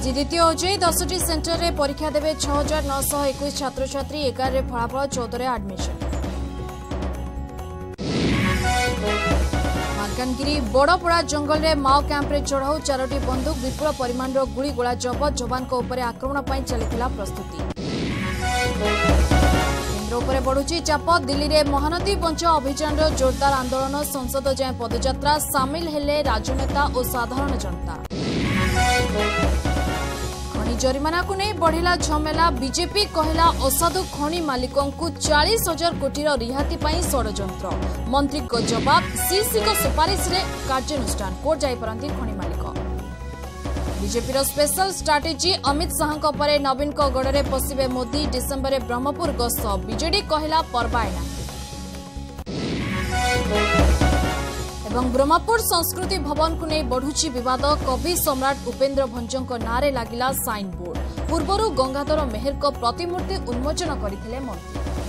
आज द्वितीय OJEE 10टी centre में परीक्षा देवे 6921 छात्र छात्री 11 फलाफल 14 एडमिशन। मालकानगिरी बड़पड़ा जंगल में माओ कैंप रे चढ़ाऊ 4टी बंदूक विपुल परिमाण गुड़ीगोला जबत जवान आक्रमण पर चलता प्रस्तुति। केन्द्र उपर बढ़ुची चाप दिल्ली में महानदी बंचाओ अभियान जोरदार आंदोलन संसद जाए पदयात्रा सामिल हेले राजनेता और साधारण जनता। खनि जरिमाना को नहीं बढ़िला झमेला बीजेपी कहला असाधु खनि मालिकों को 40,000 कोटी रिहाती पाई षड्यंत्र मंत्री को जवाब सीसी को सुपारिश रे कार्यानुष्ठान कोर्ट जाई परंती खनि मालिक। BJP special strategy Amit Shah परे नवीन को गड़े पशिबे मोदी डिसेम्बर में ब्रह्मपुर गस्त बीजेडी कहला परबायना। एवं ब्रह्मपुर संस्कृति भवन को नहीं बढ़ुची विवाद कवि सम्राट उपेन्द्र भंजों नारे लगिला साइन बोर्ड पूर्वर गंगाधर मेहर को प्रतिमूर्ति उन्मोचन करथिले मंत्री।